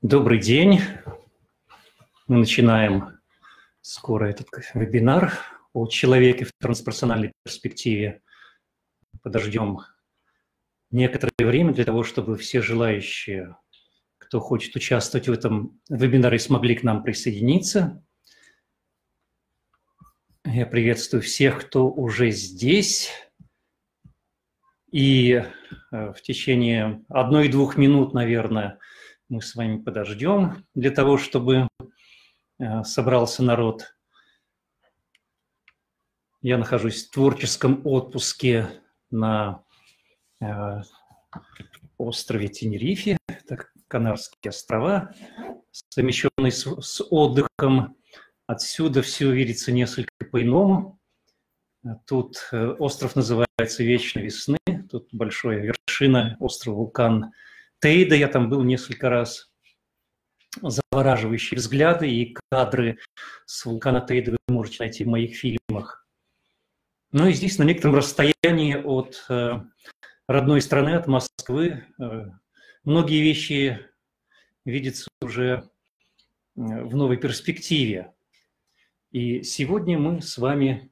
Добрый день. Мы начинаем скоро этот вебинар о человеке в трансперсональной перспективе. Подождем некоторое время для того, чтобы все желающие, кто хочет участвовать в этом вебинаре, смогли к нам присоединиться. Я приветствую всех, кто уже здесь. И в течение 1-2 минут, наверное, мы с вами подождем для того, чтобы собрался народ. Я нахожусь в творческом отпуске на острове Тенерифе, это Канарские острова, совмещенный с отдыхом. Отсюда все видится несколько по-иному. Тут остров называется Вечной весны, тут большая вершина, остров-вулкан Тейда, я там был несколько раз. Завораживающие взгляды и кадры с вулкана Тейда вы можете найти в моих фильмах. Ну и здесь на некотором расстоянии от родной страны, от Москвы, многие вещи видятся уже в новой перспективе. И сегодня мы с вами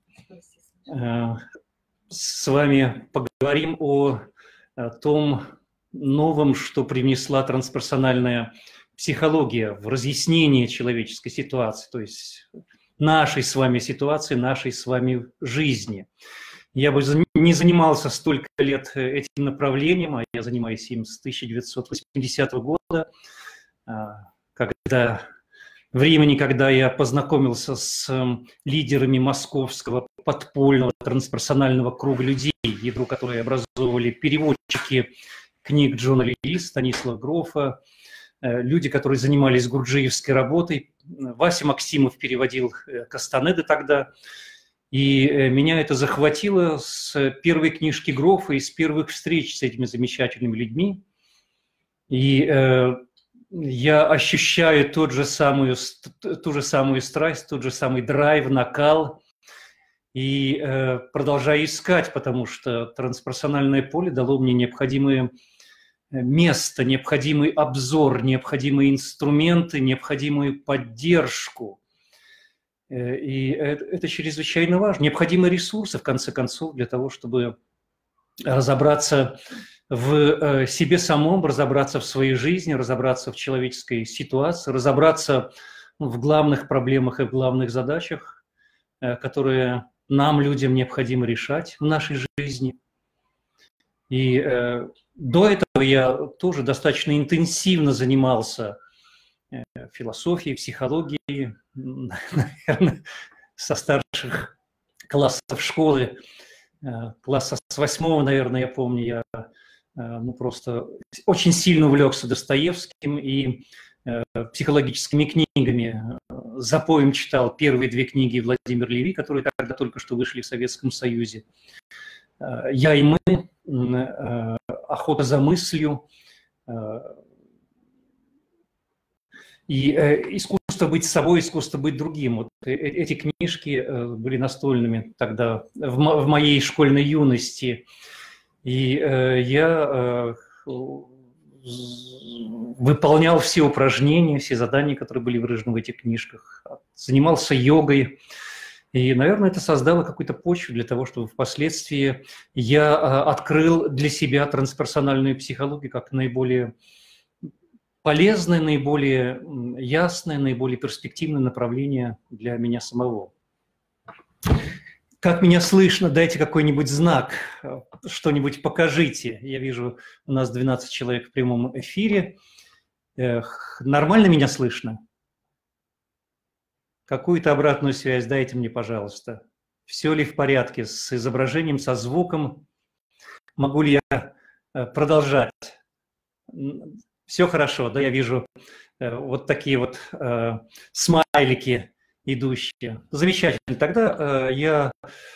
поговорим о том новом, что привнесла трансперсональная психология в разъяснение человеческой ситуации, то есть нашей с вами ситуации, нашей с вами жизни. Я бы не занимался столько лет этим направлением, а я занимаюсь им с 1980 года, времени, когда я познакомился с лидерами московского подпольного трансперсонального круга людей, ядро которой образовывали переводчики книг Джона Лили, Станислава Грофа, люди, которые занимались гурджиевской работой. Вася Максимов переводил Кастанеды тогда. И меня это захватило с первой книжки Грофа и с первых встреч с этими замечательными людьми. И я ощущаю ту же самую страсть, тот же самый драйв, накал. И продолжаю искать, потому что трансперсональное поле дало мне необходимые место, необходимый обзор, необходимые инструменты, необходимую поддержку. И это чрезвычайно важно. Необходимы ресурсы, в конце концов, для того, чтобы разобраться в себе самом, разобраться в своей жизни, разобраться в человеческой ситуации, разобраться в главных проблемах и в главных задачах, которые нам, людям, необходимо решать в нашей жизни. И до этого я тоже достаточно интенсивно занимался философией, психологией, наверное, со старших классов школы, класса с 8-го, наверное, я помню, я просто очень сильно увлекся Достоевским и психологическими книгами. Запоем читал первые 2 книги Владимира Леви, которые тогда только что вышли в Советском Союзе. «Я и мы», «Охота за мыслью» и «Искусство быть собой, искусство быть другим». Вот эти книжки были настольными тогда в моей школьной юности. И я выполнял все упражнения, все задания, которые были выражены в этих книжках. Занимался йогой. И, наверное, это создало какую-то почву для того, чтобы впоследствии я открыл для себя трансперсональную психологию как наиболее полезное, наиболее ясное, наиболее перспективное направление для меня самого. Как меня слышно? Дайте какой-нибудь знак, что-нибудь покажите. Я вижу, у нас 12 человек в прямом эфире. Нормально меня слышно? Какую-то обратную связь дайте мне, пожалуйста. Все ли в порядке с изображением, со звуком? Могу ли я продолжать? Все хорошо, да, я вижу вот такие вот смайлики идущие. Замечательно. Тогда я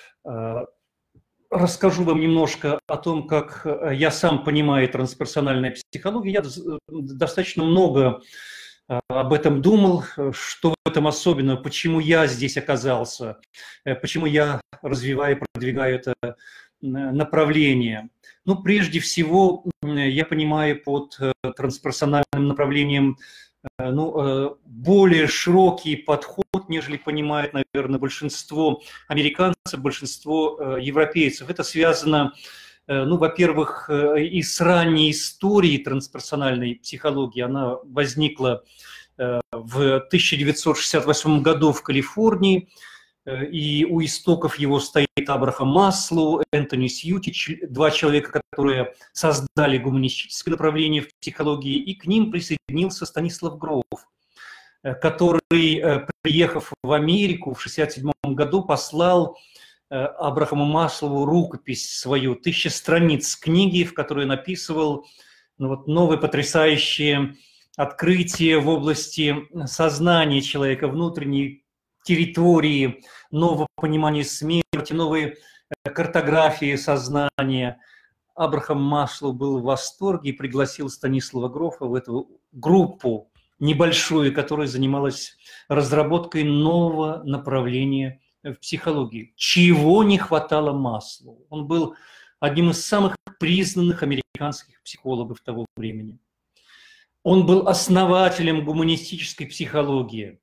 расскажу вам немножко о том, как я сам понимаю трансперсональную психологию. Я достаточно много об этом думал, что в этом особенного, почему я здесь оказался, почему я развиваю и продвигаю это направление. Ну, прежде всего, я понимаю под трансперсональным направлением более широкий подход, нежели понимает, наверное, большинство американцев, большинство европейцев. Это связано, во-первых, и с ранней историей трансперсональной психологии. Она возникла в 1968 году в Калифорнии, и у истоков его стоит Абрахам Маслоу, Энтони Сьютич, два человека, которые создали гуманистическое направление в психологии, и к ним присоединился Станислав Гроф, который, приехав в Америку в 1967 году, послал Абрахаму Маслоу рукопись свою, 1000 страниц книги, в которой он описывал новые потрясающие открытия в области сознания человека, внутренней территории, нового понимания смерти, новой картографии сознания. Абрахам Маслоу был в восторге и пригласил Станислава Грофа в эту группу небольшую, которая занималась разработкой нового направления в психологии. Чего не хватало Маслоу? Он был одним из самых признанных американских психологов того времени. Он был основателем гуманистической психологии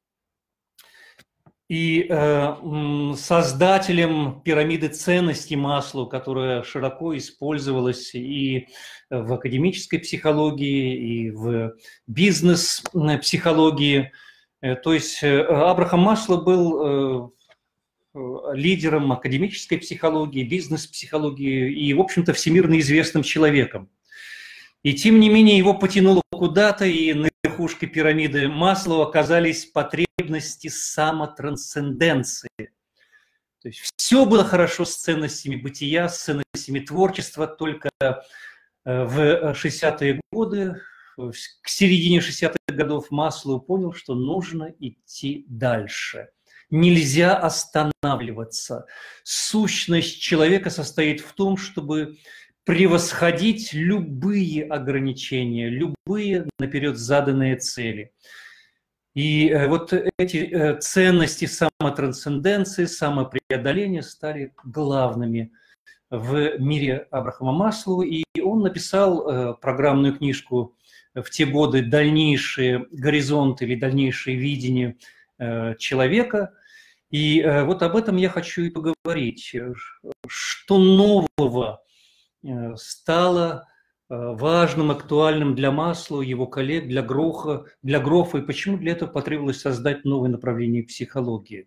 и создателем пирамиды ценностей Маслоу, которая широко использовалась и в академической психологии, и в бизнес-психологии. То есть Абрахам Маслоу был лидером академической психологии, бизнес-психологии и, в общем-то, всемирно известным человеком. И тем не менее его потянуло куда-то, и на верхушке пирамиды Маслоу оказались потребности самотрансценденции. То есть все было хорошо с ценностями бытия, с ценностями творчества, только в 60-е годы, к середине 60-х годов Маслоу понял, что нужно идти дальше. Нельзя останавливаться. Сущность человека состоит в том, чтобы превосходить любые ограничения, любые наперед заданные цели. И вот эти ценности самотрансценденции, самопреодоления стали главными в мире Абрахама Маслоу. И он написал программную книжку в те годы «Дальнейшие горизонты» или «Дальнейшее видение человека». И вот об этом я хочу и поговорить. Что нового стало важным, актуальным для Маслоу, его коллег, для Грофа, и почему для этого потребовалось создать новое направление психологии.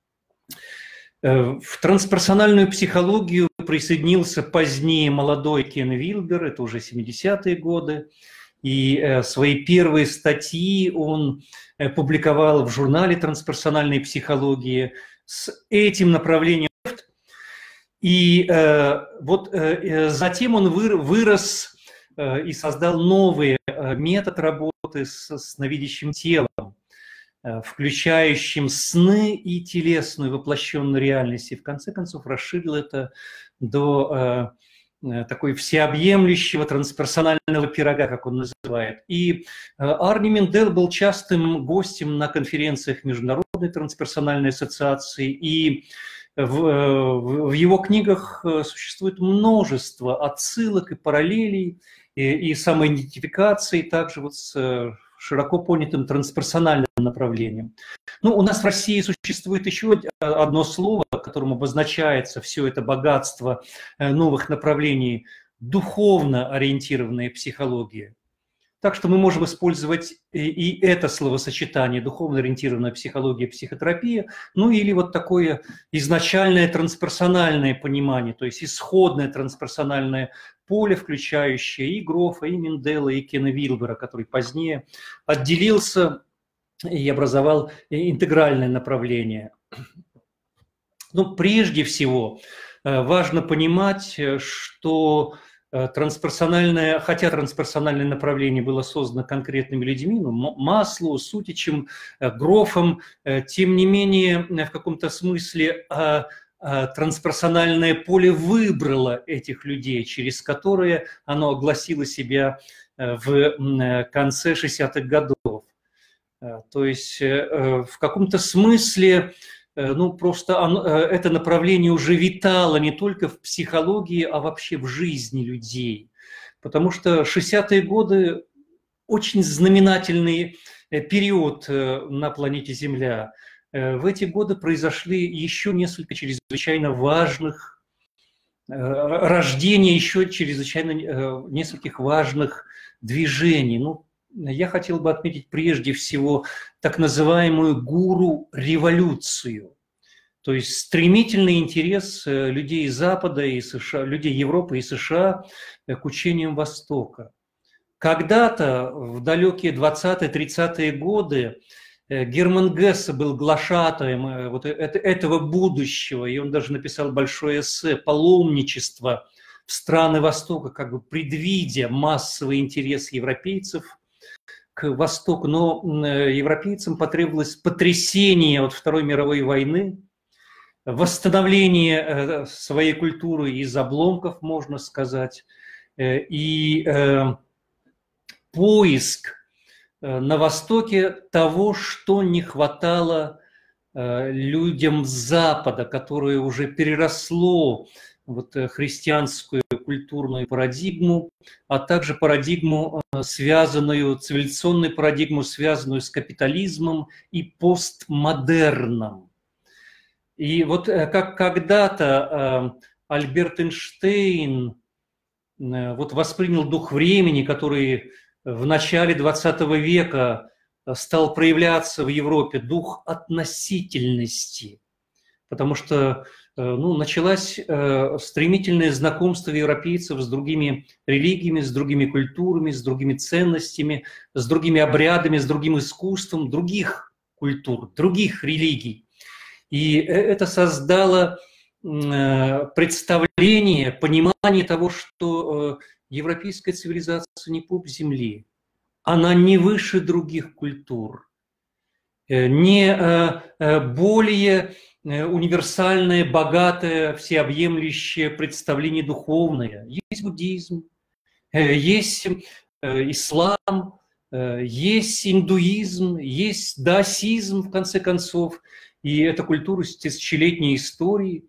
В трансперсональную психологию присоединился позднее молодой Кен Вилбер, это уже 70-е годы, и свои первые статьи он публиковал в журнале трансперсональной психологии с этим направлением. И затем он вырос и создал новый метод работы с сновидящим телом, включающим сны и телесную воплощенную реальность. И в конце концов расширил это до такой всеобъемлющего трансперсонального пирога, как он называет. И Арни Миндел был частым гостем на конференциях Международной трансперсональной ассоциации, и в его книгах существует множество отсылок и параллелей, и самоидентификации, также вот с широко понятым трансперсональным направлением. У нас в России существует еще одно слово, которым обозначается все это богатство новых направлений – духовно ориентированная психология. Так что мы можем использовать и это словосочетание «духовно ориентированная психология, психотерапия», или вот такое изначальное трансперсональное понимание, то есть исходное трансперсональное поле, включающее и Грофа, и Миндела, и Кена Вилбера, который позднее отделился и образовал интегральное направление. Прежде всего, важно понимать, что хотя трансперсональное направление было создано конкретными людьми, Маслоу, Сутичем, Грофом, тем не менее, в каком-то смысле трансперсональное поле выбрало этих людей, через которые оно огласило себя в конце 60-х годов. То есть в каком-то смысле просто это направление уже витало не только в психологии, а вообще в жизни людей. Потому что 60-е годы очень знаменательный период на планете Земля, в эти годы произошли еще несколько чрезвычайно важных рождения, еще чрезвычайно нескольких важных движений. Ну, я хотел бы отметить прежде всего так называемую гуру-революцию, то есть стремительный интерес людей Запада и США, людей Европы и США к учениям Востока. Когда-то, в далекие 20-30-е годы, Герман Гессе был глашатаем вот этого будущего, и он даже написал большое эссе «Паломничество в страны Востока», как бы предвидя массовый интерес европейцев к Востоку. Но европейцам потребовалось потрясение от Второй мировой войны, восстановление своей культуры из обломков, можно сказать, и поиск на Востоке того, что не хватало людям Запада, которое уже переросло вот христианскую культурную парадигму, а также парадигму, цивилизационную парадигму, связанную с капитализмом и постмодерном. И вот как когда-то Альберт Эйнштейн вот воспринял дух времени, который в начале 20 века стал проявляться в Европе, дух относительности, потому что началось стремительное знакомство европейцев с другими религиями, с другими культурами, с другими ценностями, с другими обрядами, с другим искусством других культур, других религий. И это создало представление, понимание того, что европейская цивилизация не пуп земли, она не выше других культур, не более универсальное, богатое, всеобъемлющее представление духовное. Есть буддизм, есть ислам, есть индуизм, есть даосизм, в конце концов. И это культура с тысячелетней историей,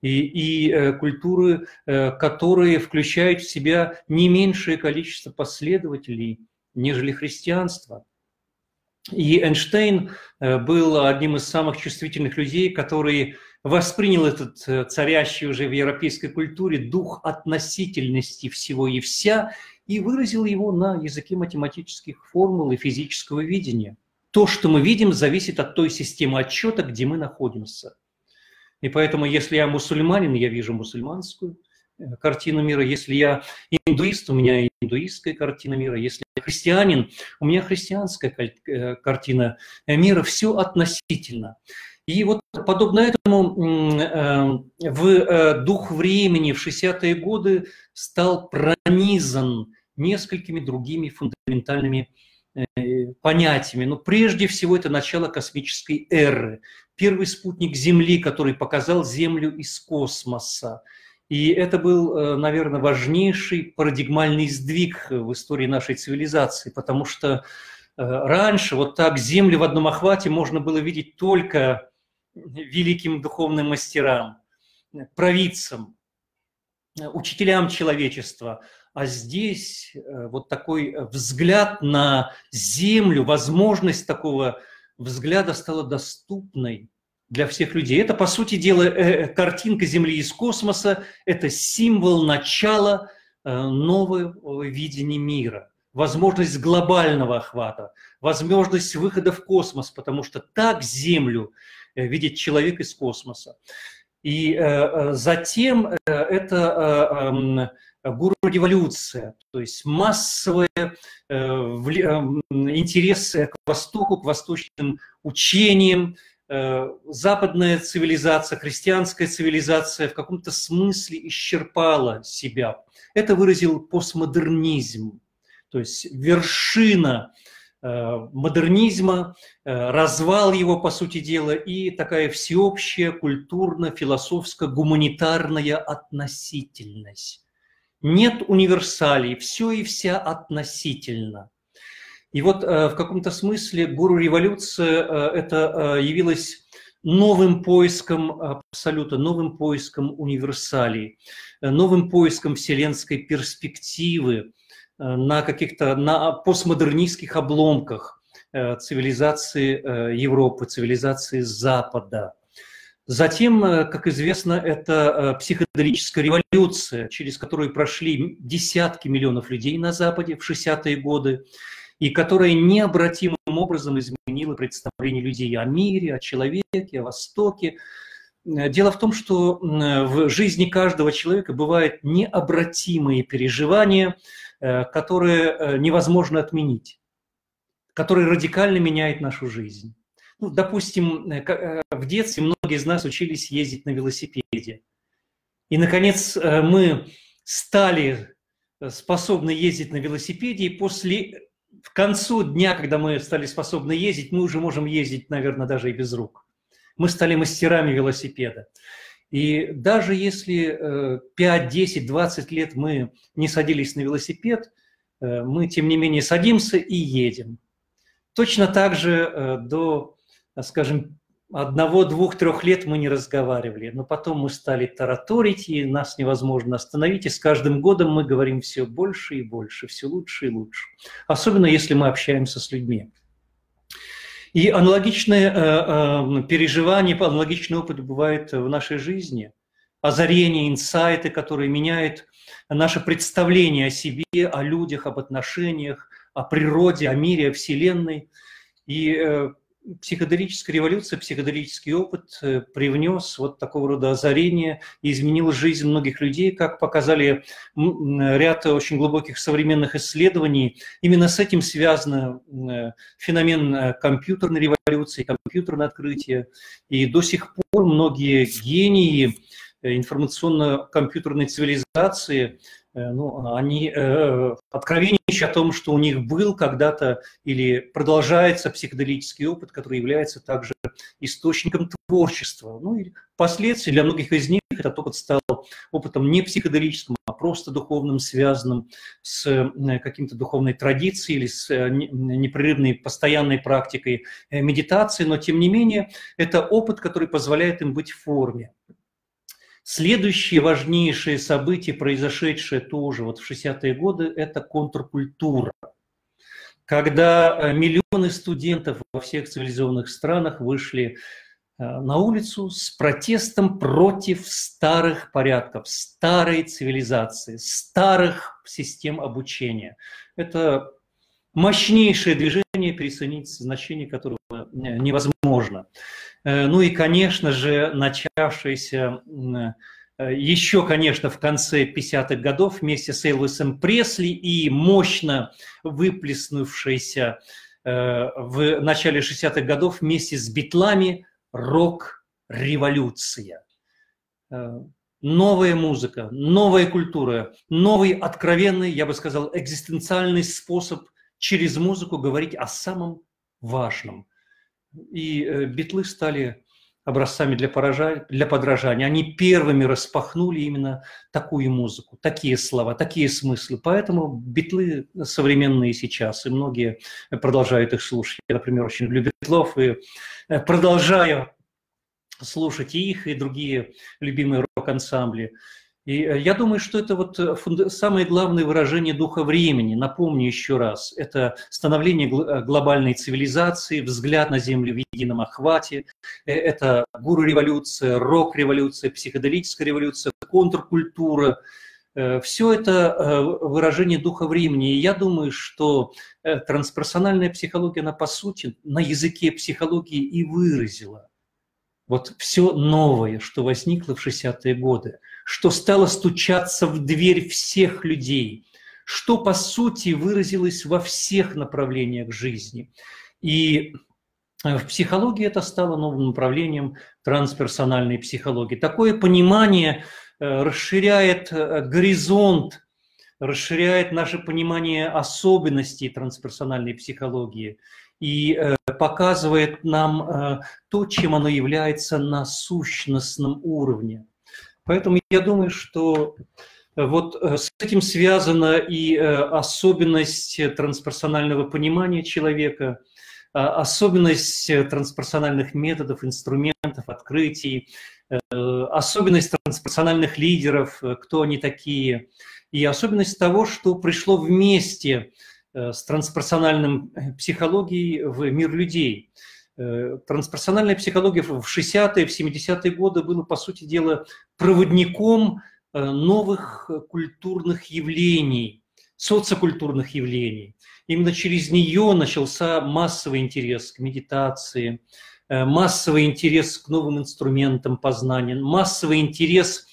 и культуры, которые включают в себя не меньшее количество последователей, нежели христианство. И Эйнштейн был одним из самых чувствительных людей, который воспринял этот царящий уже в европейской культуре дух относительности всего и вся и выразил его на языке математических формул и физического видения. То, что мы видим, зависит от той системы отсчета, где мы находимся. И поэтому, если я мусульманин, я вижу мусульманскую картину мира. Если я индуист, у меня индуистская картина мира. Если я христианин, у меня христианская картина мира. Все относительно. И вот подобно этому в дух времени в 60-е годы стал пронизан несколькими другими фундаментальными понятиями. Но прежде всего это начало космической эры. Первый спутник Земли, который показал Землю из космоса. И это был, наверное, важнейший парадигмальный сдвиг в истории нашей цивилизации, потому что раньше вот так Землю в одном охвате можно было видеть только великим духовным мастерам, провидцам, учителям человечества. А здесь вот такой взгляд на Землю, возможность такого взгляда стала доступной для всех людей. Это, по сути дела, картинка Земли из космоса, это символ начала нового видения мира, возможность глобального охвата, возможность выхода в космос, потому что так Землю видит человек из космоса. И затем это гуру-революция, то есть массовый интерес к Востоку, к восточным учениям. Западная цивилизация, христианская цивилизация в каком-то смысле исчерпала себя. Это выразил постмодернизм, то есть вершина модернизма, развал его, по сути дела, и такая всеобщая культурно-философско-гуманитарная относительность. Нет универсалей, все и вся относительно. И вот в каком-то смысле гуру-революция это явилась новым поиском абсолюта, новым поиском универсалей, новым поиском вселенской перспективы на каких-то постмодернистских обломках, цивилизации Европы, цивилизации Запада. Затем, как известно, это психоделическая революция, через которую прошли десятки миллионов людей на Западе в 60-е годы, и которая необратимым образом изменила представление людей о мире, о человеке, о Востоке. Дело в том, что в жизни каждого человека бывают необратимые переживания, которые невозможно отменить, которые радикально меняют нашу жизнь. Ну, допустим, в детстве многие из нас учились ездить на велосипеде. И, наконец, мы стали способны ездить на велосипеде, и к концу дня, когда мы стали способны ездить, мы уже можем ездить, наверное, даже и без рук. Мы стали мастерами велосипеда. И даже если 5, 10, 20 лет мы не садились на велосипед, мы, тем не менее, садимся и едем. Точно так же до, скажем, 1, 2, 3 лет мы не разговаривали, но потом мы стали тараторить, и нас невозможно остановить, и с каждым годом мы говорим все больше и больше, все лучше и лучше, особенно если мы общаемся с людьми. И аналогичные переживания, аналогичный опыт бывает в нашей жизни. Озарения, инсайты, которые меняют наше представление о себе, о людях, об отношениях, о природе, о мире, о Вселенной. И психоделическая революция, психоделический опыт привнес вот такого рода озарение и изменил жизнь многих людей, как показали ряд очень глубоких современных исследований. Именно с этим связан феномен компьютерной революции, компьютерное открытие. И до сих пор многие гении информационно-компьютерной цивилизации, они откровенничают о том, что у них был когда-то или продолжается психоделический опыт, который является также источником творчества. Ну и впоследствии для многих из них этот опыт стал опытом не психоделическим, а просто духовным, связанным с каким-то духовной традицией или с непрерывной постоянной практикой медитации, но тем не менее это опыт, который позволяет им быть в форме. Следующее важнейшее событие, произошедшее тоже вот в 60-е годы, это контркультура. Когда миллионы студентов во всех цивилизованных странах вышли на улицу с протестом против старых порядков, старой цивилизации, старых систем обучения. Это мощнейшее движение, переоценить значение которого невозможно. Ну и, конечно же, начавшееся еще, конечно, в конце 50-х годов вместе с Элвисом Пресли и мощно выплеснувшейся в начале 60-х годов вместе с Битлами рок-революция. Новая музыка, новая культура, новый откровенный, я бы сказал, экзистенциальный способ через музыку говорить о самом важном. И Битлы стали образцами для подражания. Они первыми распахнули именно такую музыку, такие слова, такие смыслы. Поэтому Битлы современные сейчас, и многие продолжают их слушать. Я, например, очень люблю Битлов и продолжаю слушать и их, и другие любимые рок-ансамбли. И я думаю, что это вот самое главное выражение духа времени. Напомню еще раз, это становление глобальной цивилизации, взгляд на Землю в едином охвате, это гуру-революция, рок-революция, психоделическая революция, контркультура. Все это выражение духа времени. И я думаю, что трансперсональная психология, она по сути на языке психологии и выразила вот все новое, что возникло в 60-е годы, что стало стучаться в дверь всех людей, что, по сути, выразилось во всех направлениях жизни. И в психологии это стало новым направлением трансперсональной психологии. Такое понимание расширяет горизонт, расширяет наше понимание особенностей трансперсональной психологии и показывает нам то, чем оно является на сущностном уровне. Поэтому я думаю, что вот с этим связана и особенность трансперсонального понимания человека, особенность трансперсональных методов, инструментов, открытий, особенность трансперсональных лидеров, кто они такие, и особенность того, что пришло вместе с трансперсональной психологией в мир людей. Трансперсональная психология в 60-е, в 70-е годы была, по сути дела, проводником новых культурных явлений, социокультурных явлений. Именно через нее начался массовый интерес к медитации, массовый интерес к новым инструментам познания, массовый интерес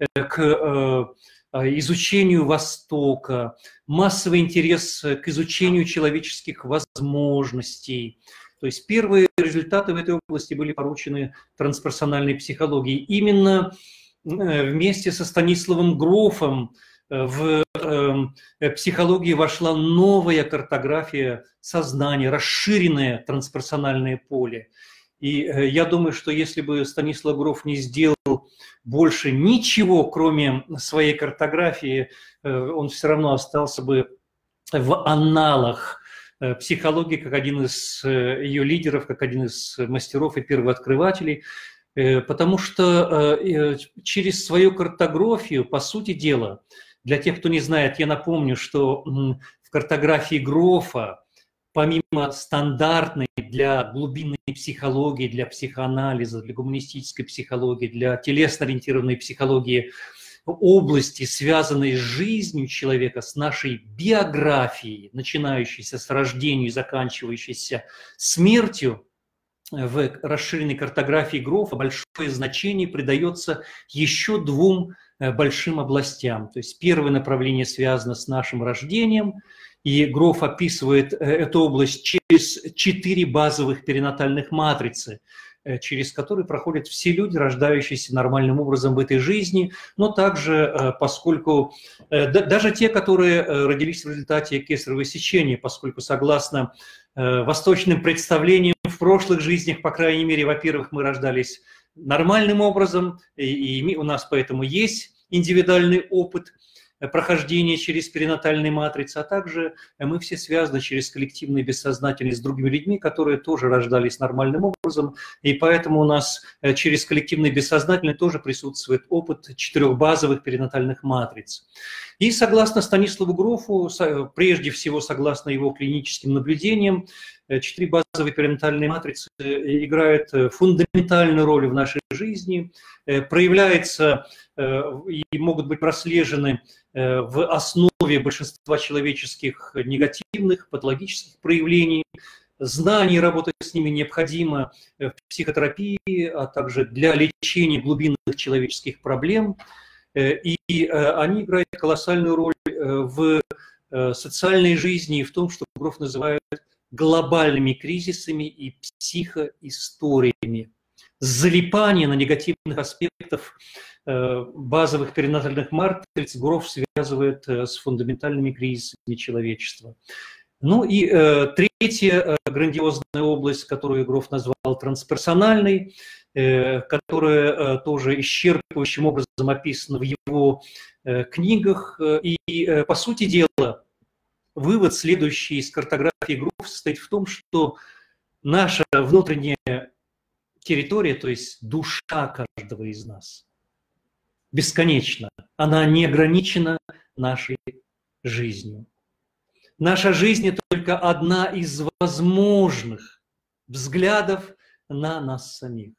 к изучению Востока, массовый интерес к изучению человеческих возможностей. То есть первые результаты в этой области были поручены трансперсональной психологии. Именно вместе со Станиславом Грофом в психологии вошла новая картография сознания, расширенное трансперсональное поле. И я думаю, что если бы Станислав Гроф не сделал больше ничего, кроме своей картографии, он все равно остался бы в аналах психологии как один из ее лидеров, как один из мастеров и первооткрывателей, потому что через свою картографию, по сути дела, для тех, кто не знает, я напомню, что в картографии Грофа, помимо стандартной для глубинной психологии, для психоанализа, для гуманистической психологии, для телесно-ориентированной психологии, области, связанные с жизнью человека, с нашей биографией, начинающейся с рождения и заканчивающейся смертью, в расширенной картографии Грофа большое значение придается еще двум большим областям. То есть первое направление связано с нашим рождением, и Гроф описывает эту область через 4 базовых перинатальных матрицы, через которые проходят все люди, рождающиеся нормальным образом в этой жизни, но также, поскольку даже те, которые родились в результате кесарево сечения, поскольку согласно восточным представлениям в прошлых жизнях, по крайней мере, во-первых, мы рождались нормальным образом, и у нас поэтому есть индивидуальный опыт прохождения через перинатальные матрицы, а также мы все связаны через коллективный бессознательный с другими людьми, которые тоже рождались нормальным образом, и поэтому у нас через коллективный бессознательный тоже присутствует опыт 4 базовых перинатальных матриц. И согласно Станиславу Грофу, прежде всего согласно его клиническим наблюдениям, 4 базовые перинатальные матрицы играют фундаментальную роль в нашей жизни, проявляются и могут быть прослежены в основе большинства человеческих негативных, патологических проявлений. Знание, работать с ними необходимо в психотерапии, а также для лечения глубинных человеческих проблем. И они играют колоссальную роль в социальной жизни и в том, что Гроф называет глобальными кризисами и психоисториями. Залипание на негативных аспектах базовых перинатальных матриц Гроф связывает с фундаментальными кризисами человечества. Ну и третья грандиозная область, которую Гроф назвал трансперсональной, которая тоже исчерпывающим образом описана в его книгах. И, по сути дела, вывод, следующий из картографии Грофа, состоит в том, что наша внутренняя территория, то есть душа каждого из нас, бесконечна. Она не ограничена нашей жизнью. Наша жизнь – это только одна из возможных взглядов на нас самих.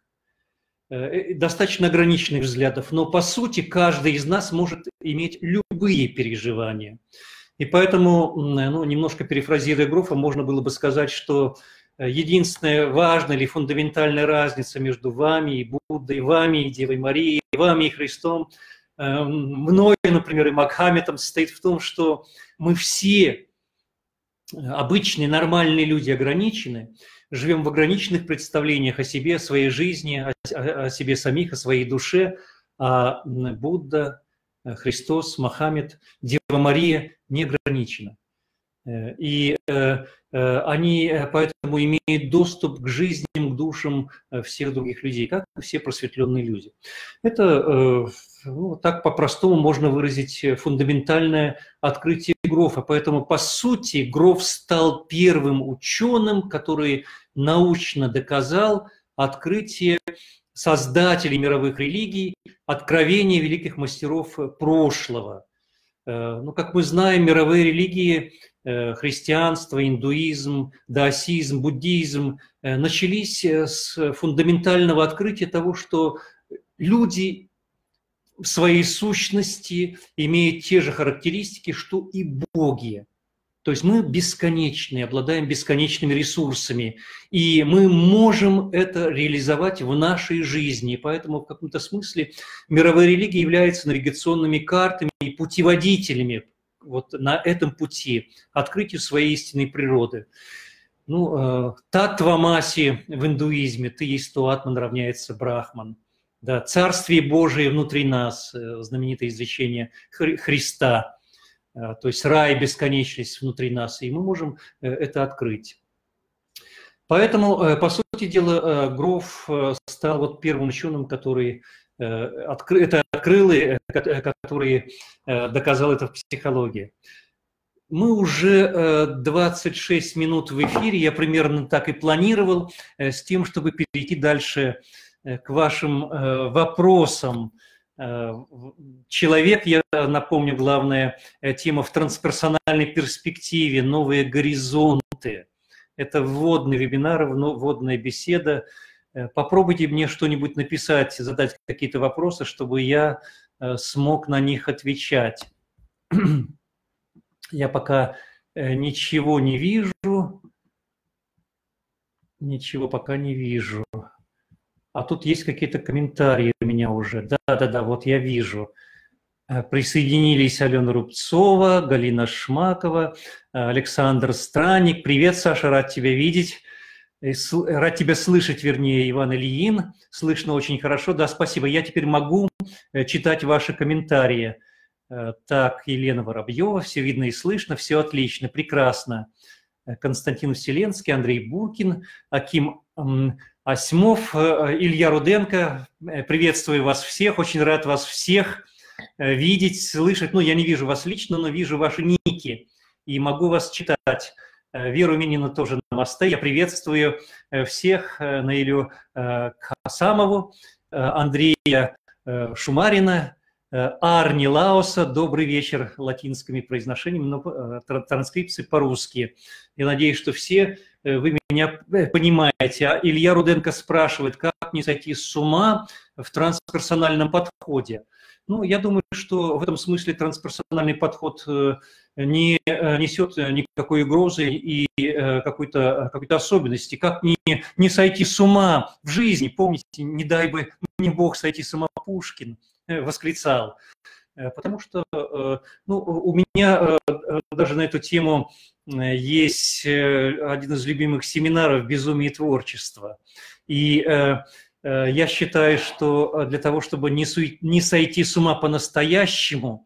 Достаточно ограниченных взглядов, но по сути каждый из нас может иметь любые переживания. И поэтому, ну, немножко перефразируя Грофа, можно было бы сказать, что единственная важная или фундаментальная разница между вами и Буддой, вами и Девой Марией, вами и Христом, мною, например, и Магометом состоит в том, что мы все, обычные, нормальные люди, ограничены, живем в ограниченных представлениях о себе, о своей жизни, о себе самих, о своей душе, а Будда, Христос, Мохаммед, Дева Мария не ограничены. И они поэтому имеют доступ к жизням, к душам всех других людей, как и все просветленные люди. Это, ну, так по-простому можно выразить фундаментальное открытие Грофа. Поэтому, по сути, Гроф стал первым ученым, который научно доказал открытие создателей мировых религий, откровения великих мастеров прошлого. Ну, как мы знаем, мировые религии христианство, индуизм, даосизм, буддизм, начались с фундаментального открытия того, что люди в своей сущности имеют те же характеристики, что и боги. То есть мы бесконечны, обладаем бесконечными ресурсами, и мы можем это реализовать в нашей жизни. Поэтому в каком-то смысле мировые религии являются навигационными картами и путеводителями вот на этом пути, открытию своей истинной природы. Ну, Таттвамаси в индуизме, ты есть то атман, равняется брахман. Да, Царствие Божие внутри нас, знаменитое изречение Христа. То есть рай, бесконечность внутри нас, и мы можем это открыть. Поэтому, по сути дела, Гроф стал вот первым ученым, который это открыл и который доказал это в психологии. Мы уже 26 минут в эфире, я примерно так и планировал, с тем, чтобы перейти дальше к вашим вопросам. Человек, я напомню, главная тема в трансперсональной перспективе, новые горизонты. Это вводный вебинар, вводная беседа. Попробуйте мне что-нибудь написать, задать какие-то вопросы, чтобы я смог на них отвечать. Я пока ничего не вижу. Ничего пока не вижу. А тут есть какие-то комментарии у меня уже. Да, вот я вижу. Присоединились Алена Рубцова, Галина Шмакова, Александр Странник. Привет, Саша, рад тебя видеть. Рад тебя слышать, вернее, Иван Ильин. Слышно очень хорошо. Да, спасибо. Я теперь могу читать ваши комментарии. Так, Елена Воробьева. Все видно и слышно. Все отлично, прекрасно. Константин Вселенский, Андрей Буркин, Аким Осьмов, Илья Руденко. Приветствую вас всех, очень рад вас всех видеть, слышать. Ну, я не вижу вас лично, но вижу ваши ники и могу вас читать. Веру Минину тоже намасте. Я приветствую всех, Наилю Хасамову, Андрея Шумарина, Арни Лауса. Добрый вечер латинскими произношениями, но транскрипции по-русски. Я надеюсь, что все вы меня понимаете. А Илья Руденко спрашивает, как не сойти с ума в трансперсональном подходе. Ну, я думаю, что в этом смысле трансперсональный подход не несет никакой угрозы и какой-то особенности. Как не сойти с ума в жизни? Помните, не дай бы мне Бог сойти с ума, Пушкин восклицал. Потому что у меня даже на эту тему есть один из любимых семинаров «Безумие творчества». И я считаю, что для того, чтобы не сойти с ума по-настоящему,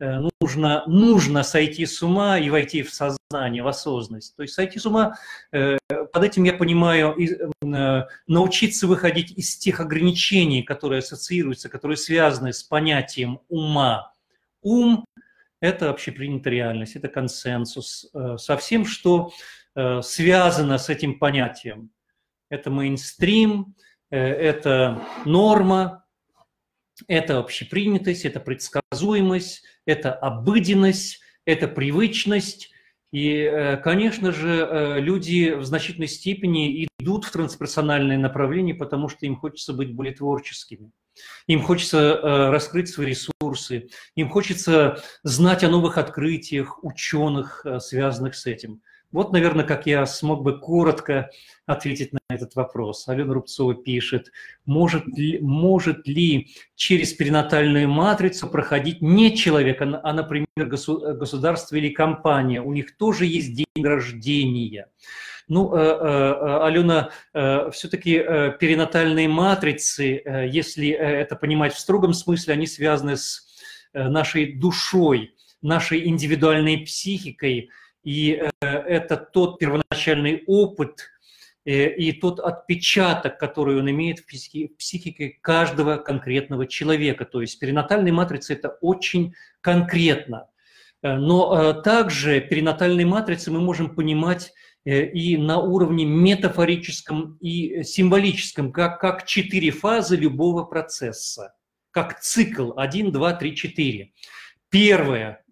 нужно сойти с ума и войти в сознание, в осознанность. То есть сойти с ума, под этим я понимаю, научиться выходить из тех ограничений, которые ассоциируются, которые связаны с понятием ума. Ум – это общепринятая реальность, это консенсус со всем, что связано с этим понятием. Это мейнстрим, это норма, это общепринятость, это предсказуемость, это обыденность, это привычность. И, конечно же, люди в значительной степени идут в трансперсональное направление, потому что им хочется быть более творческими. Им хочется раскрыть свои ресурсы, им хочется знать о новых открытиях ученых, связанных с этим. Вот, наверное, как я смог бы коротко ответить на этот вопрос. Алена Рубцова пишет, может ли через перинатальную матрицу проходить не человек, а, например, государство или компания? У них тоже есть день рождения. Ну, Алена, все-таки перинатальные матрицы, если это понимать в строгом смысле, они связаны с нашей душой, нашей индивидуальной психикой, и это тот первоначальный опыт и тот отпечаток, который он имеет в психике каждого конкретного человека. То есть перинатальные матрицы – это очень конкретно. Но также перинатальные матрицы мы можем понимать и на уровне метафорическом и символическом, как 4 фазы любого процесса, как цикл 1, 2, 3, 4. Первая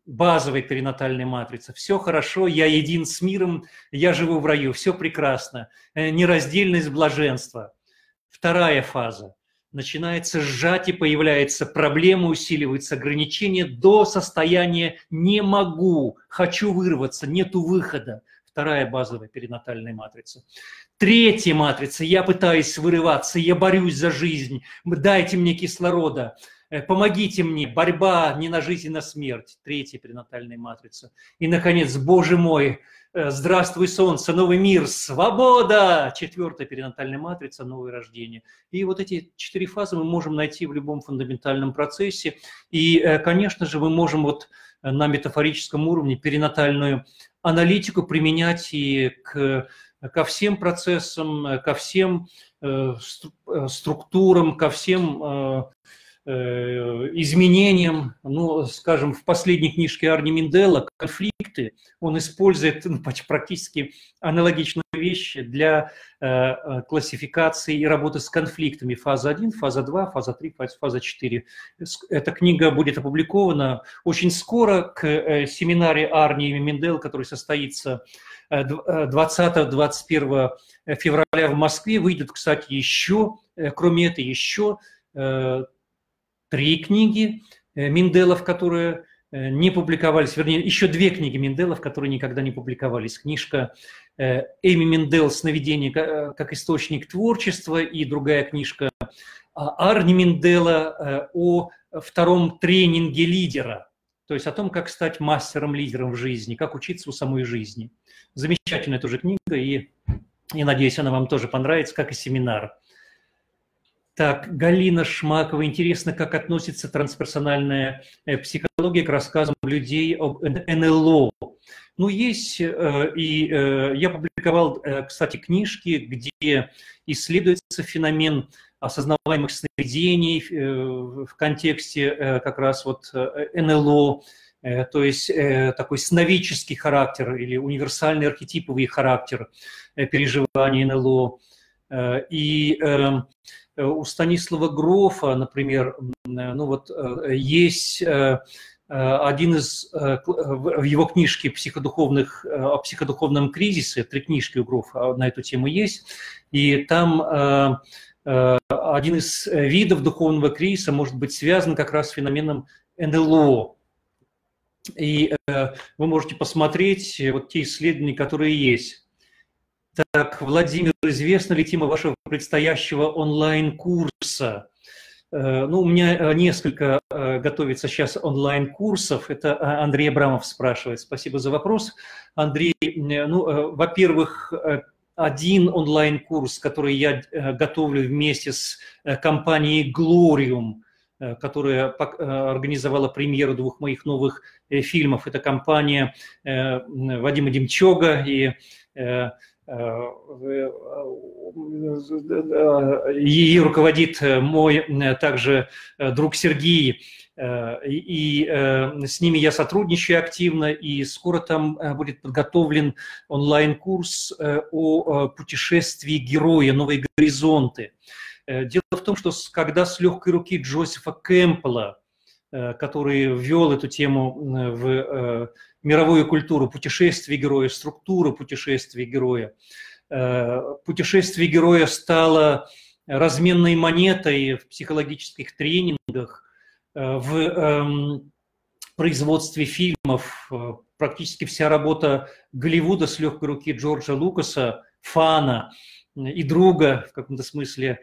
базовая перинатальная матрица. Все хорошо, я един с миром, я живу в раю, все прекрасно. Нераздельность блаженства. Вторая фаза. Начинается сжатие, появляется проблема, усиливается ограничение до состояния «не могу», «хочу вырваться», «нету выхода». Вторая базовая перинатальная матрица. Третья матрица. Я пытаюсь вырываться, я борюсь за жизнь, дайте мне кислорода, помогите мне, борьба не на жизнь, а на смерть. Третья перинатальная матрица. И, наконец, Боже мой, здравствуй, солнце, новый мир, свобода! Четвертая перинатальная матрица, новое рождение. И вот эти 4 фазы мы можем найти в любом фундаментальном процессе. И, конечно же, мы можем вот на метафорическом уровне перинатальную аналитику применять и ко всем процессам, ко всем структурам, ко всем изменениям. Ну, скажем, в последней книжке Арни Миндела «Конфликты» он использует практически аналогичные вещи для классификации и работы с конфликтами. Фаза 1, фаза 2, фаза 3, фаза 4. Эта книга будет опубликована очень скоро к семинаре Арни и Миндела, который состоится 20-21 февраля в Москве. Выйдет, кстати, еще, кроме этого, еще 3 книги Минделов, которые не публиковались, вернее, еще 2 книги Минделов, которые никогда не публиковались. Книжка Эми Миндел «Сновидение как источник творчества» и другая книжка Арни Миндела о 2-м тренинге лидера, то есть о том, как стать мастером-лидером в жизни, как учиться у самой жизни. Замечательная тоже книга, и я надеюсь, она вам тоже понравится, как и семинар. Так, Галина Шмакова. Интересно, как относится трансперсональная психология к рассказам людей об НЛО. Ну, есть, и я публиковал, кстати, книжки, где исследуется феномен осознаваемых сновидений в контексте как раз вот НЛО, то есть такой сновидческий характер или универсальный архетиповый характер переживания НЛО. И у Станислава Грофа, например, ну вот есть один из, в его книжке о психодуховном кризисе, 3 книжки у Грофа на эту тему есть, и там один из видов духовного кризиса может быть связан как раз с феноменом НЛО. И вы можете посмотреть вот те исследования, которые есть. Так, Владимир, известна ли тема вашего предстоящего онлайн-курса? Ну, у меня несколько готовится сейчас онлайн-курсов. Это Андрей Абрамов спрашивает. Спасибо за вопрос. Андрей, ну, во-первых, один онлайн-курс, который я готовлю вместе с компанией Glorium, которая организовала премьеру 2 моих новых фильмов. Это компания Вадима Демчога и ей руководит мой также друг Сергей, и с ними я сотрудничаю активно, и скоро там будет подготовлен онлайн-курс о путешествии героя «Новые горизонты». Дело в том, что когда с легкой руки Джозефа Кэмпбелла, который ввел эту тему в мировую культуру, путешествие героя, структуру путешествия героя. Путешествие героя стало разменной монетой в психологических тренингах, в производстве фильмов. Практически вся работа Голливуда с легкой руки Джорджа Лукаса, фана и друга, в каком-то смысле,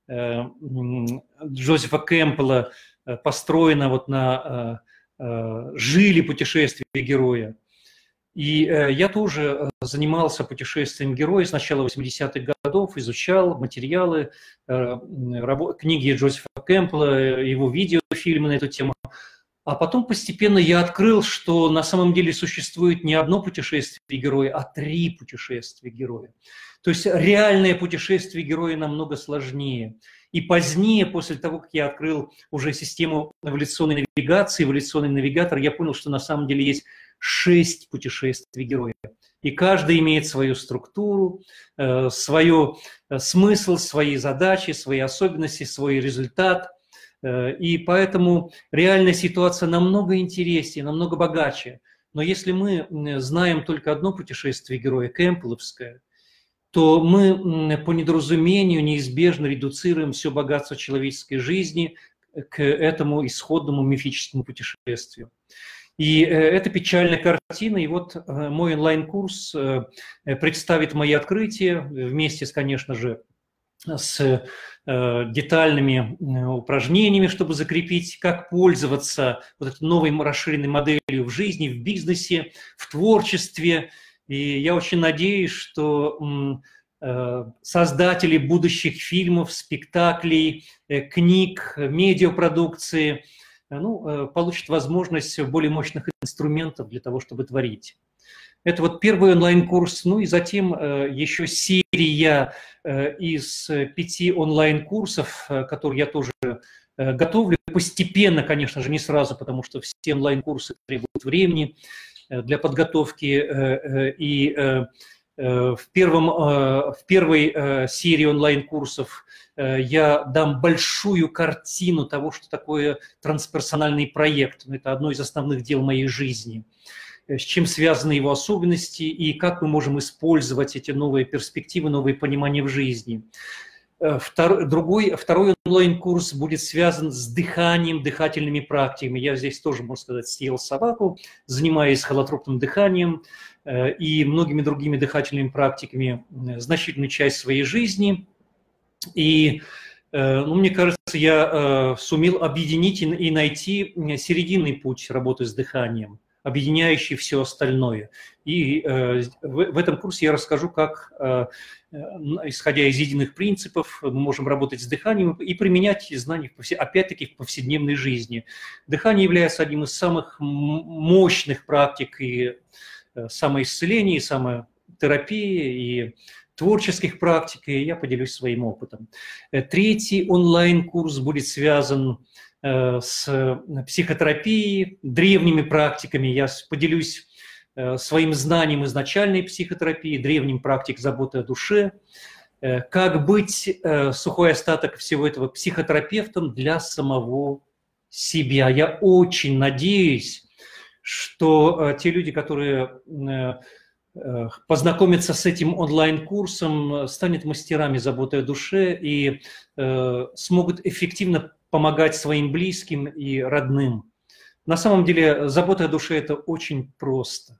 Джозефа Кэмпбелла построена вот на жиле путешествия героя. И я тоже занимался путешествием героя с начала 80-х годов, изучал материалы, книги Джозефа Кэмпбелла, его видеофильмы на эту тему. А потом постепенно я открыл, что на самом деле существует не одно путешествие героя, а 3 путешествия героя. То есть реальное путешествие героя намного сложнее. И позднее, после того, как я открыл уже систему эволюционной навигации, эволюционный навигатор, я понял, что на самом деле есть 6 путешествий героя. И каждый имеет свою структуру, свой смысл, свои задачи, свои особенности, свой результат. И поэтому реальная ситуация намного интереснее, намного богаче. Но если мы знаем только одно путешествие героя, кэмпбелловское, то мы по недоразумению неизбежно редуцируем все богатство человеческой жизни к этому исходному мифическому путешествию. И это печальная картина, и вот мой онлайн-курс представит мои открытия вместе, конечно же, с детальными упражнениями, чтобы закрепить, как пользоваться вот этой новой расширенной моделью в жизни, в бизнесе, в творчестве. И я очень надеюсь, что создатели будущих фильмов, спектаклей, книг, медиапродукции получат возможность более мощных инструментов для того, чтобы творить. Это вот первый онлайн-курс, ну и затем еще серия из 5 онлайн-курсов, которые я тоже готовлю постепенно, конечно же, не сразу, потому что все онлайн-курсы требуют времени для подготовки. И в первой серии онлайн-курсов я дам большую картину того, что такое трансперсональный проект. Это одно из основных дел моей жизни. С чем связаны его особенности и как мы можем использовать эти новые перспективы, новые понимания в жизни. Второй онлайн-курс будет связан с дыханием, дыхательными практиками. Я здесь тоже, можно сказать, съел собаку, занимаясь холотропным дыханием и многими другими дыхательными практиками значительную часть своей жизни. И мне кажется, я сумел объединить и найти серединный путь работы с дыханием, объединяющий все остальное. И в этом курсе я расскажу, как, исходя из единых принципов, мы можем работать с дыханием и применять эти знания, опять-таки, в повседневной жизни. Дыхание является одним из самых мощных практик и самоисцеления, и самотерапии, и творческих практик, и я поделюсь своим опытом. Третий онлайн-курс будет связан с психотерапией, древними практиками. Я поделюсь своим знанием изначальной психотерапии, древним практик заботы о душе, как быть, сухой остаток всего этого, психотерапевтом для самого себя. Я очень надеюсь, что те люди, которые познакомятся с этим онлайн-курсом, станут мастерами заботы о душе и смогут эффективно помогать своим близким и родным. На самом деле забота о душе – это очень просто.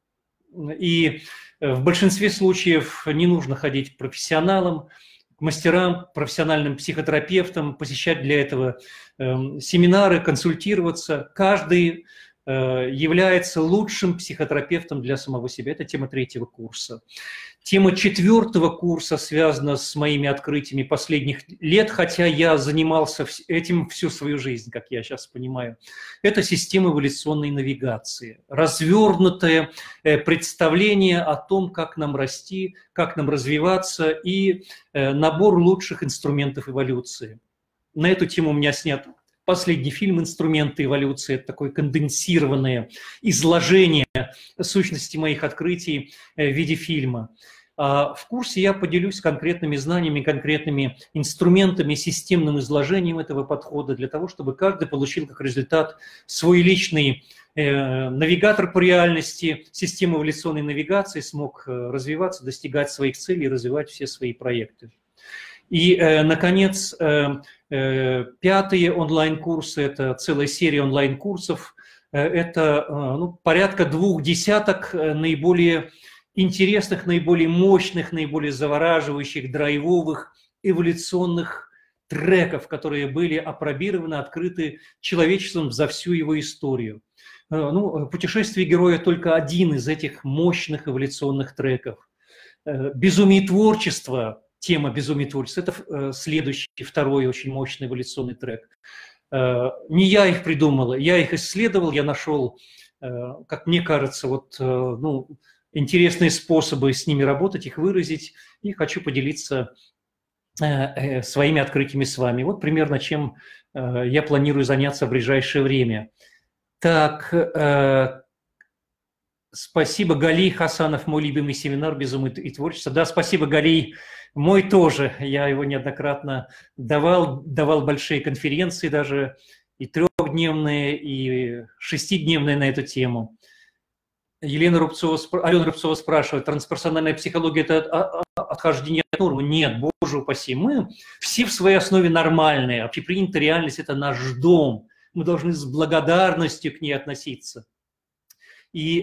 И в большинстве случаев не нужно ходить к профессионалам, к мастерам, профессиональным психотерапевтам, посещать для этого семинары, консультироваться. Каждый является лучшим психотерапевтом для самого себя. Это тема третьего курса. Тема четвертого курса связана с моими открытиями последних лет, хотя я занимался этим всю свою жизнь, как я сейчас понимаю. Это система эволюционной навигации. Развернутое представление о том, как нам расти, как нам развиваться, и набор лучших инструментов эволюции. На эту тему у меня снят последний фильм «Инструменты эволюции». Это такое конденсированное изложение сущности моих открытий в виде фильма. В курсе я поделюсь конкретными знаниями, конкретными инструментами, системным изложением этого подхода для того, чтобы каждый получил как результат свой личный навигатор по реальности, систему эволюционной навигации, смог развиваться, достигать своих целей, развивать все свои проекты. И, наконец, пятые онлайн-курсы, это целая серия онлайн-курсов, это порядка 20 наиболее интересных, наиболее мощных, наиболее завораживающих, драйвовых, эволюционных треков, которые были опробированы, открыты человечеством за всю его историю. Путешествие героя только один из этих мощных эволюционных треков. Безумие творчества, тема безумия творчества, это следующий, второй очень мощный эволюционный трек. Не я их придумал, я их исследовал, я нашел, как мне кажется, интересные способы с ними работать, их выразить, и хочу поделиться своими открытиями с вами. Вот примерно чем я планирую заняться в ближайшее время. Так, Спасибо, Галий Хасанов, мой любимый семинар «Безум и творчество». Да, спасибо, Галий, мой тоже. Я его неоднократно давал большие конференции даже, и трехдневные, и шестидневные на эту тему. Алена Рубцова спрашивает, трансперсональная психология – это отхождение от нормы? Нет, боже упаси. Мы все в своей основе нормальные. Общепринятая реальность – это наш дом. Мы должны с благодарностью к ней относиться. И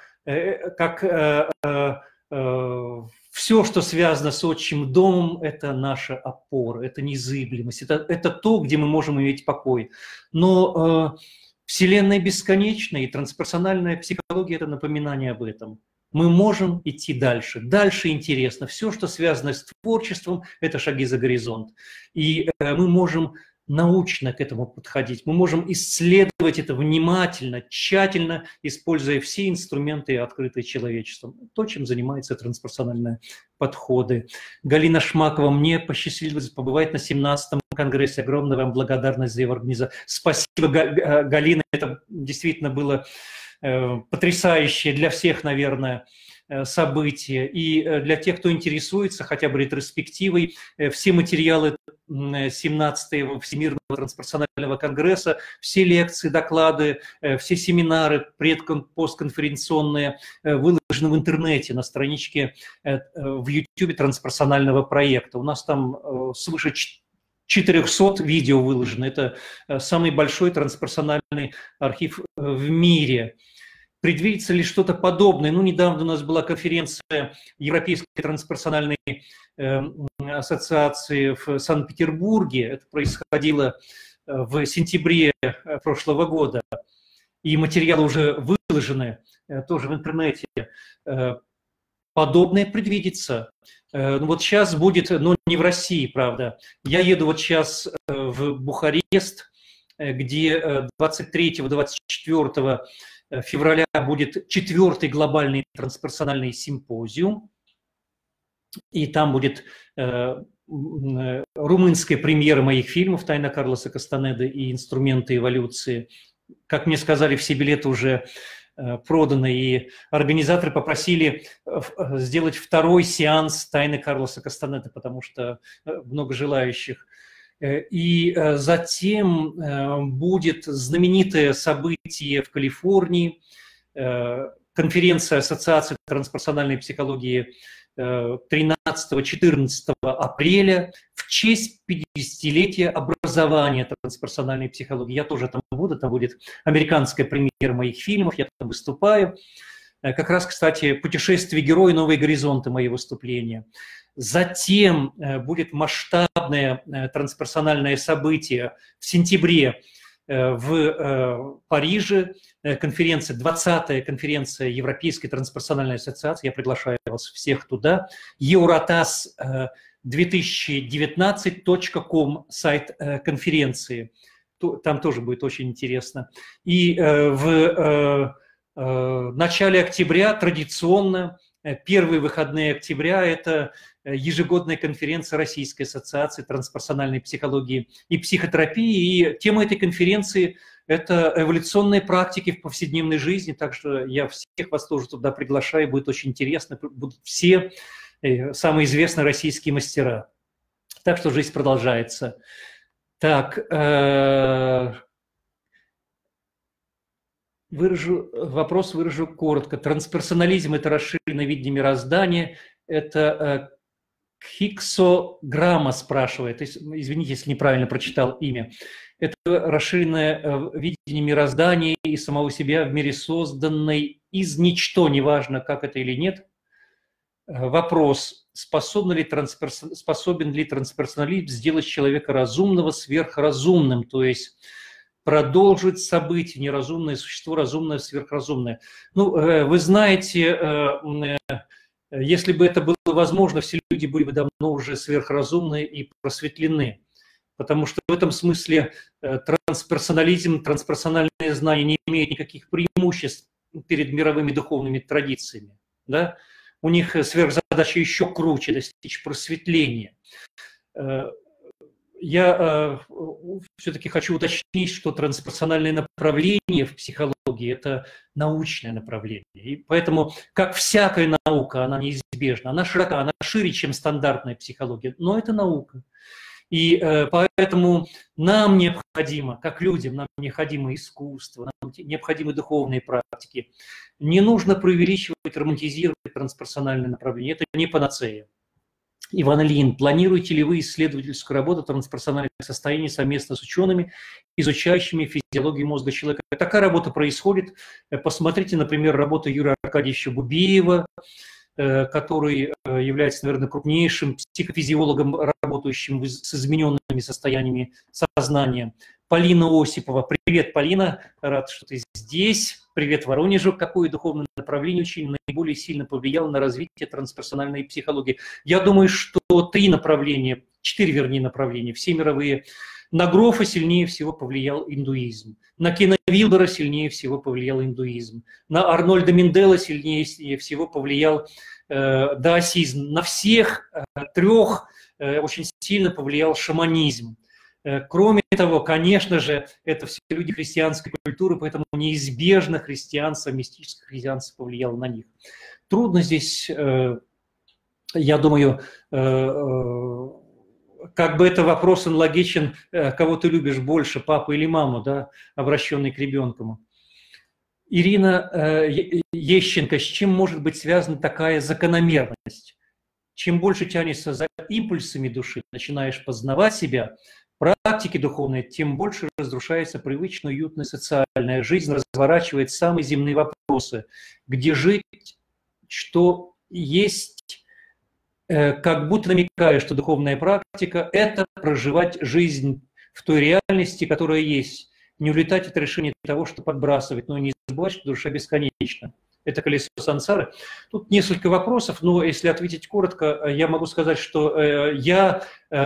все, что связано с отчим домом, это наша опора, это незыблемость, это то, где мы можем иметь покой. Но Вселенная бесконечна, и трансперсональная психология – это напоминание об этом. Мы можем идти дальше. Дальше интересно. Все, что связано с творчеством, это шаги за горизонт. И мы можем научно к этому подходить. Мы можем исследовать это внимательно, тщательно, используя все инструменты, открытые человечеством. То, чем занимаются трансперсональные подходы. Галина Шмакова, мне посчастливилось побывать на 17-м конгрессе. Огромная вам благодарность за его организацию. Спасибо, Галина. Это действительно было потрясающее для всех, наверное, событие. И для тех, кто интересуется хотя бы ретроспективой, все материалы 17-го Всемирного трансперсонального конгресса, все лекции, доклады, все семинары постконференционные выложены в интернете на страничке в YouTube трансперсонального проекта. У нас там свыше 400 видео выложено. Это самый большой трансперсональный архив в мире. Предвидится ли что-то подобное? Ну, недавно у нас была конференция Европейской трансперсональной ассоциации в Санкт-Петербурге. Это происходило в сентябре прошлого года. И материалы уже выложены тоже в интернете. Подобное предвидится. Вот сейчас будет, но не в России, правда. Я еду вот сейчас в Бухарест, где 23-24 февраля будет 4-й глобальный трансперсональный симпозиум. И там будет румынская премьера моих фильмов «Тайна Карлоса Кастанеды» и «Инструменты эволюции». Как мне сказали, все билеты уже проданы, и организаторы попросили сделать второй сеанс «Тайны Карлоса Кастанеды», потому что много желающих. И затем будет знаменитое событие в Калифорнии, конференция Ассоциации трансперсональной психологии 13-14 апреля в честь 50-летия образования трансперсональной психологии. Я тоже там буду, там будет американская премьера моих фильмов, я там выступаю. Как раз, кстати, «Путешествие героя. Новые горизонты» мои выступления. Затем будет масштабное трансперсональное событие в сентябре в Париже, конференция, 20-я конференция Европейской трансперсональной ассоциации, я приглашаю вас всех туда, eurotas2019.com, сайт конференции, там тоже будет очень интересно. И в начале октября традиционно, первые выходные октября, это ежегодная конференция Российской ассоциации трансперсональной психологии и психотерапии. И тема этой конференции – это эволюционные практики в повседневной жизни. Так что я всех вас тоже туда приглашаю, будет очень интересно. Будут все самые известные российские мастера. Так что жизнь продолжается. Так, выражу коротко. Трансперсонализм – это расширенное видение мироздания. Это Кхиксограмма спрашивает, извините, если неправильно прочитал имя. Это расширенное видение мироздания и самого себя в мире, созданной из ничто, неважно, как это или нет. Вопрос, способен ли трансперсонализм сделать человека разумного сверхразумным, то есть продолжить события, неразумное существо, разумное, сверхразумное. Ну, вы знаете, если бы это было возможно, все люди были бы давно уже сверхразумны и просветлены. Потому что в этом смысле трансперсонализм, трансперсональные знания не имеют никаких преимуществ перед мировыми духовными традициями. Да? У них сверхзадача еще круче – достичь просветления. Я все-таки хочу уточнить, что трансперсональное направление в психологии – это научное направление. И поэтому, как всякая наука, она неизбежна. Она широка, она шире, чем стандартная психология, но это наука. И поэтому нам необходимо, как людям, нам необходимо искусство, нам необходимы духовные практики. Не нужно преувеличивать, романтизировать трансперсональное направление. Это не панацея. Иван Ильин, планируете ли вы исследовательскую работу трансперсональных состояний совместно с учеными, изучающими физиологию мозга человека? Такая работа происходит. Посмотрите, например, работу Юрия Аркадьевича Бубеева, который является, наверное, крупнейшим психофизиологом, работающим с измененными состояниями сознания. Полина Осипова. Привет, Полина, рад, что ты здесь. Привет, Воронежу. Какое духовное направление учения наиболее сильно повлияло на развитие трансперсональной психологии? Я думаю, что 4 направления, все мировые. На Грофа сильнее всего повлиял индуизм. На Кена Вилбера сильнее всего повлиял индуизм. На Арнольда Миндела сильнее всего повлиял даосизм. На всех 3 очень сильно повлиял шаманизм. Кроме того, конечно же, это все люди христианской культуры, поэтому неизбежно христианство, мистическое христианство повлияло на них. Трудно здесь, я думаю, как бы это вопрос аналогичен, кого ты любишь больше, папу или маму, да, обращенный к ребенку. Ирина Ещенко, с чем может быть связана такая закономерность? Чем больше тянешься за импульсами души, начинаешь познавать себя, практики духовные, тем больше разрушается привычная, уютная социальная жизнь, разворачивает самые земные вопросы, где жить, что есть, как будто намекая, что духовная практика – это проживать жизнь в той реальности, которая есть, не улетать от решения того, что подбрасывать, но не забывать, что душа бесконечна. Это колесо сансары. Тут несколько вопросов, но если ответить коротко, я могу сказать, что я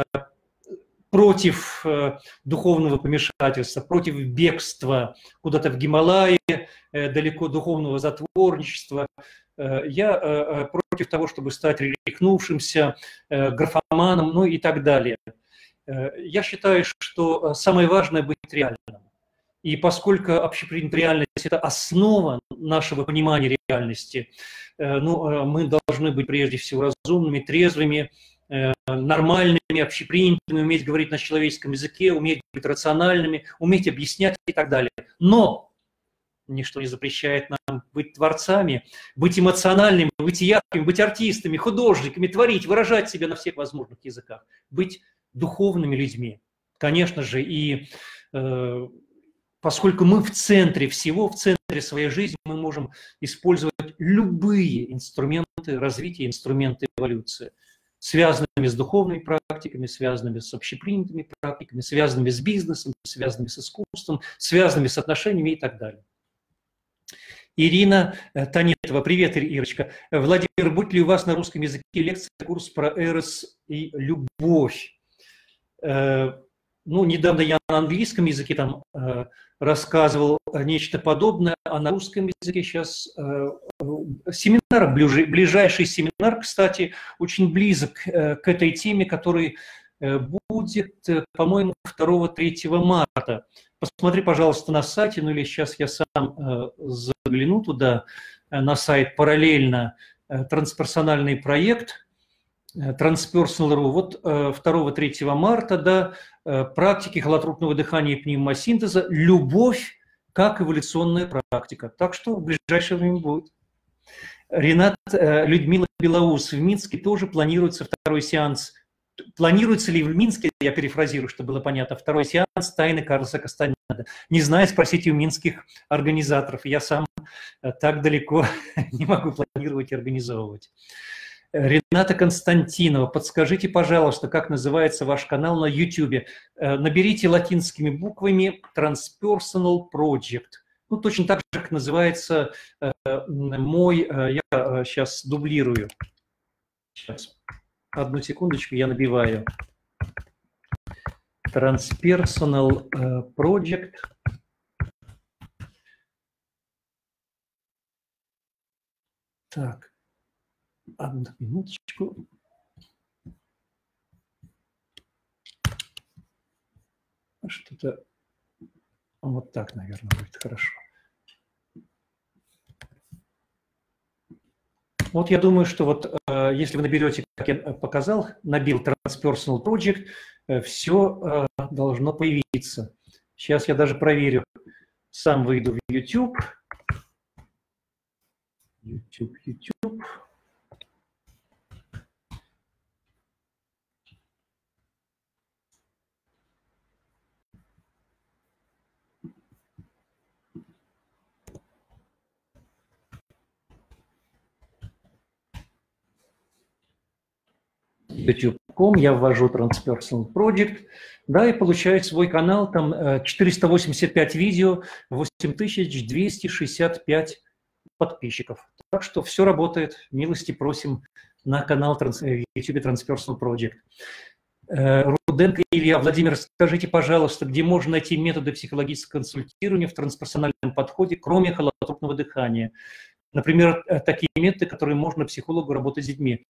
против духовного помешательства, против бегства куда-то в Гималаи, далеко духовного затворничества. Я против того, чтобы стать рехнувшимся, графоманом, ну и так далее. Я считаю, что самое важное – быть реальным. И поскольку общепринятая реальность – это основа нашего понимания реальности, мы должны быть прежде всего разумными, трезвыми, нормальными, общепринятыми, уметь говорить на человеческом языке, уметь быть рациональными, уметь объяснять и так далее. Но ничто не запрещает нам быть творцами, быть эмоциональными, быть яркими, быть артистами, художниками, творить, выражать себя на всех возможных языках, быть духовными людьми. Конечно же, и поскольку мы в центре всего, в центре своей жизни, мы можем использовать любые инструменты развития, инструменты эволюции, связанными с духовными практиками, связанными с общепринятыми практиками, связанными с бизнесом, связанными с искусством, связанными с отношениями и так далее. Ирина Танетова. Привет, Ирочка. Владимир, будет ли у вас на русском языке лекция, курс про эрос и любовь? Недавно я на английском языке там рассказывал нечто подобное, а на русском языке сейчас семинар, ближайший семинар, кстати, очень близок к этой теме, который будет, по-моему, 2-3 марта. Посмотри, пожалуйста, на сайте, или сейчас я сам загляну туда, на сайт параллельно, трансперсональный проект, Transpersonal.ru. Вот 2-3 марта, да, практики холотропного дыхания и пневмосинтеза, любовь как эволюционная практика. Так что в ближайшее время будет. Ренат Людмила Белоус. В Минске тоже планируется 2-й сеанс. Планируется ли в Минске, я перефразирую, чтобы было понятно, 2-й сеанс «Тайны Карлоса Кастанеда»? Не знаю, спросите у минских организаторов. Я сам так далеко не могу планировать и организовывать. Рената Константинова, подскажите, пожалуйста, как называется ваш канал на YouTube? Наберите латинскими буквами Transpersonal Project. Точно так же, как называется мой, я сейчас дублирую. Сейчас, одну секундочку, я набиваю. Transpersonal Project. Так. Одну минуточку. что-то вот так, наверное, будет хорошо. Вот я думаю, что вот если вы наберете, как я показал, набил Transpersonal Project, все должно появиться. Сейчас я даже проверю. Сам выйду в YouTube. YouTube. YouTube.com, я ввожу Transpersonal Project, да, и получаю свой канал, там 485 видео, 8265 подписчиков. Так что все работает, милости просим на канал YouTube Transpersonal Project. Руденко Илья, Владимир, скажите, пожалуйста, где можно найти методы психологического консультирования в трансперсональном подходе, кроме холотропного дыхания? Например, такие методы, которые можно психологу работать с детьми.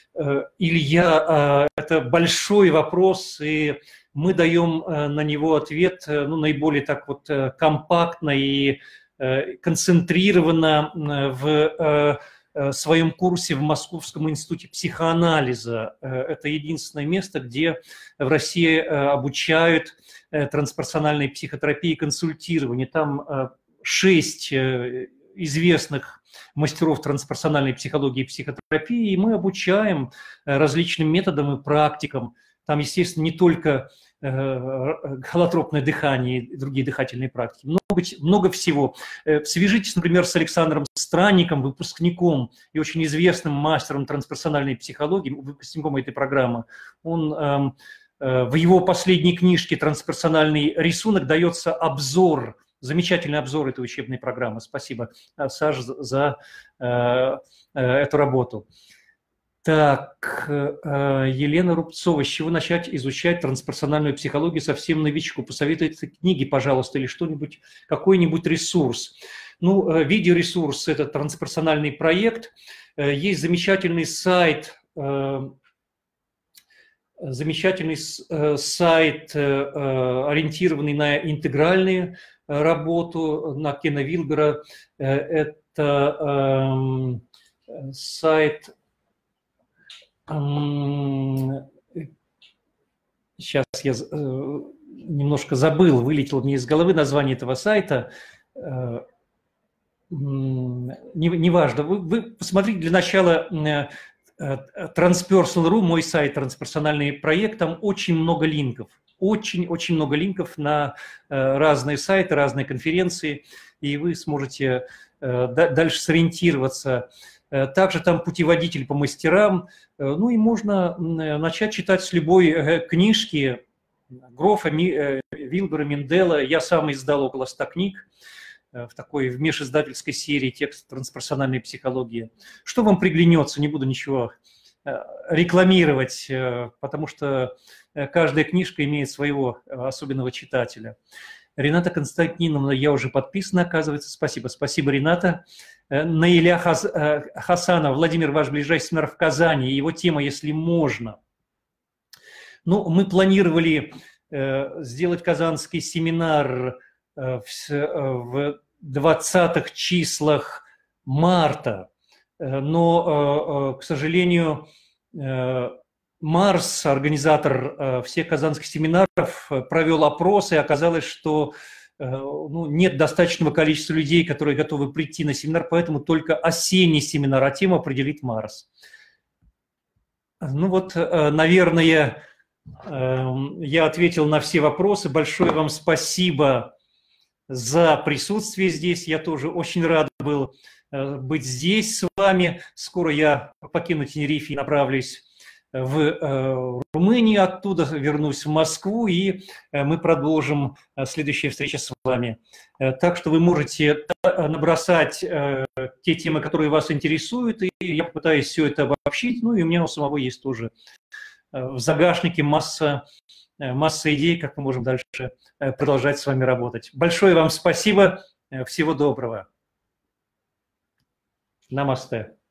Илья, это большой вопрос, и мы даем на него ответ наиболее так вот компактно и концентрированно в своем курсе в Московском институте психоанализа. Это единственное место, где в России обучают трансперсональной психотерапии и консультированию. Там 6 известных мастеров трансперсональной психологии и психотерапии, и мы обучаем различным методам и практикам. Там, естественно, не только холотропное дыхание и другие дыхательные практики, много всего. Свяжитесь, например, с Александром Странником, выпускником и очень известным мастером трансперсональной психологии, выпускником этой программы. Он в его последней книжке «Трансперсональный рисунок» дается обзор, замечательный обзор этой учебной программы. Спасибо, Саш, за эту работу. Так, Елена Рубцова, с чего начать изучать трансперсональную психологию совсем новичку? Посоветуйте книги, пожалуйста, или что-нибудь, какой-нибудь ресурс. Ну, видеоресурс – это трансперсональный проект. Есть замечательный сайт, ориентированный на интегральную работу, на Кена Вилбера. Это сайт... Сейчас я немножко забыл, вылетело мне из головы название этого сайта. Неважно. Вы посмотрите для начала Transpersonal.ru, мой сайт, трансперсональный проект. Там очень много линков. Очень много линков на разные сайты, разные конференции. И вы сможете дальше сориентироваться. Также там путеводитель по мастерам. Ну и можно начать читать с любой книжки Грофа, Вилбера, Миндела. Я сам издал около 100 книг в такой межиздательской серии «Текст трансперсональной психологии». Что вам приглянется, не буду ничего рекламировать, потому что каждая книжка имеет своего особенного читателя. Рената Константиновна, я уже подписана, оказывается. Спасибо. Спасибо, Рената. Наиля Хасанов, Владимир, ваш ближайший семинар в Казани, его тема «Если можно». Ну, мы планировали сделать казанский семинар в 20-х числах марта, но, к сожалению, Марс, организатор всех казанских семинаров, провел опрос, и оказалось, что нет достаточного количества людей, которые готовы прийти на семинар, поэтому только осенний семинар, а тему определит Марс. Ну вот, наверное, я ответил на все вопросы. Большое вам спасибо за присутствие здесь. Я тоже очень рад был быть здесь с вами. Скоро я покину Тенерифе и направлюсь в Румынию, оттуда вернусь в Москву, и мы продолжим следующие встречи с вами. Так что вы можете набросать те темы, которые вас интересуют, и я попытаюсь все это обобщить. Ну и у меня у самого есть тоже в загашнике масса идей, как мы можем дальше продолжать с вами работать. Большое вам спасибо, всего доброго. Намасте.